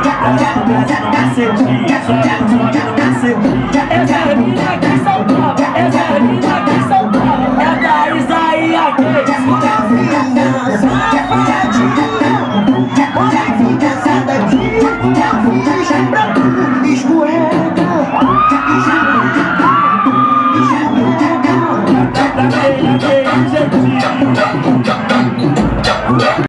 Essa menina aqui são top, essa menina aqui são top. É da Isaías Games. Olha que essa daqui, escorrega.